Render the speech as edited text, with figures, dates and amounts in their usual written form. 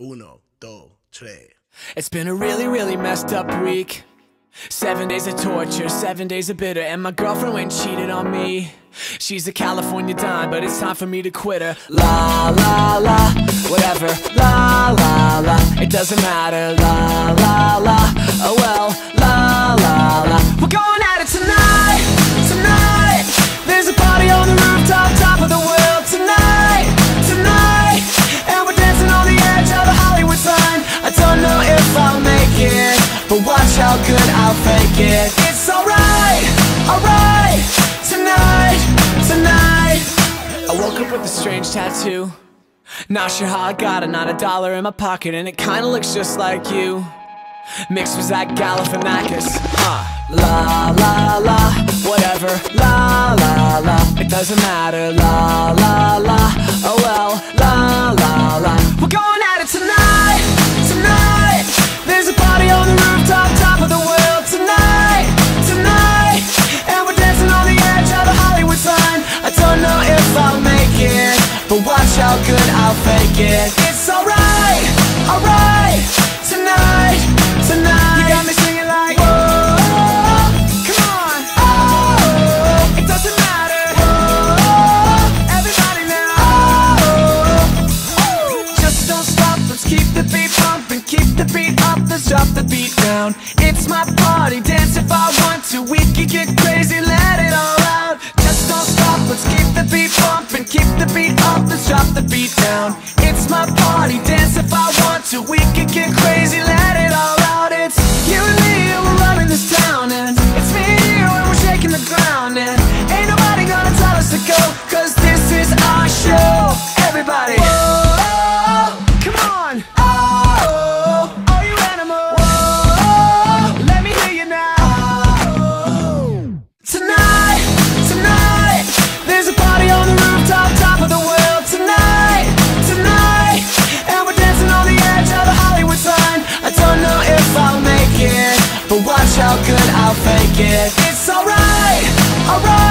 Uno, dos, tres. It's been a really messed up week. 7 days of torture, 7 days of bitter, and my girlfriend went and cheated on me. She's a California dime, but it's time for me to quit her. La la la, whatever. La la la, it doesn't matter. La la la, oh well. La la la, we're going at it tonight, tonight. There's a party on the rooftop, top of the world tonight, tonight. And we're dancing on the edge of a Hollywood sign. I don't know if I'll make it, but watch how good I'll fake it. It's alright, alright. Tonight, tonight. I woke up with a strange tattoo. Not sure how I got it, not a dollar in my pocket, and it kinda looks just like you. Mixed with Zach Galifianakis. La la la, whatever. La la la, it doesn't matter. La la la, oh well. La la la, we're going at it tonight, tonight. There's a party on the rooftop, top of the world tonight, tonight. And we're dancing on the edge of a Hollywood sign. I don't know if I'll make it, but watch how good I'll fake it. It's alright, alright. Tonight, tonight. You got me singing like, whoa, come on. Oh, it doesn't matter. Whoa, everybody now. Oh, just don't stop, let's keep the beat pumping. Keep the beat up, let's drop the beat down. It's my party, dance if I want to. We can get crazy, let it all out. Just don't stop, let's keep the beat pumping. Keep the beat up, let's drop the beat down. It's my party, dance if I want to. We can get crazy, let it all out. It's you and me, and we're running this town. And it's me and you, and we're shaking the ground. And ain't nobody gonna tell us to go, cause this is our show. Everybody, whoa, come on. Oh, are you animals? Whoa, let me hear you now. Tonight, tonight, there's a party on the rooftop, top of the world tonight, tonight. And we're dancing on the edge of a Hollywood sign. I don't know if I'll make it, but watch how good I'll fake it. It's alright, alright.